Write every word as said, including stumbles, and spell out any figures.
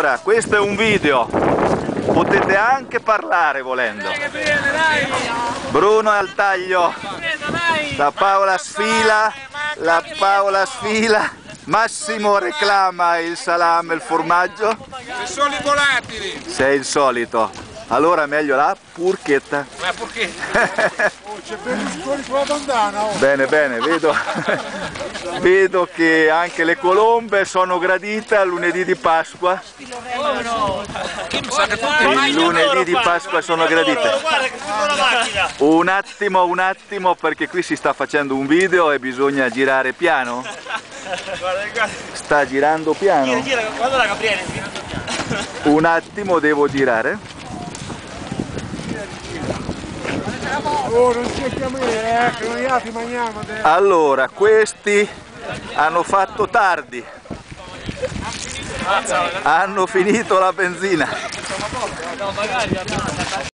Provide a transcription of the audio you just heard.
Allora, questo è un video, potete anche parlare volendo. Bruno è al taglio, la Paola sfila, la Paola sfila, Massimo reclama il salame e il formaggio. Ci sono i volatili. Sei il solito. Allora meglio la purchetta. La purchetta. Oh, c'è Berlusconi con la bandana. Oh. Bene, bene, vedo, vedo che anche le colombe sono gradite al lunedì di Pasqua. Il lunedì di Pasqua sono gradite. Un attimo, un attimo, perché qui si sta facendo un video e bisogna girare piano. Sta girando piano. Un attimo, devo girare. Oh, non c'è chiamare, eh, che noi altri mangiamo. Allora, questi hanno fatto tardi. Hanno finito la benzina.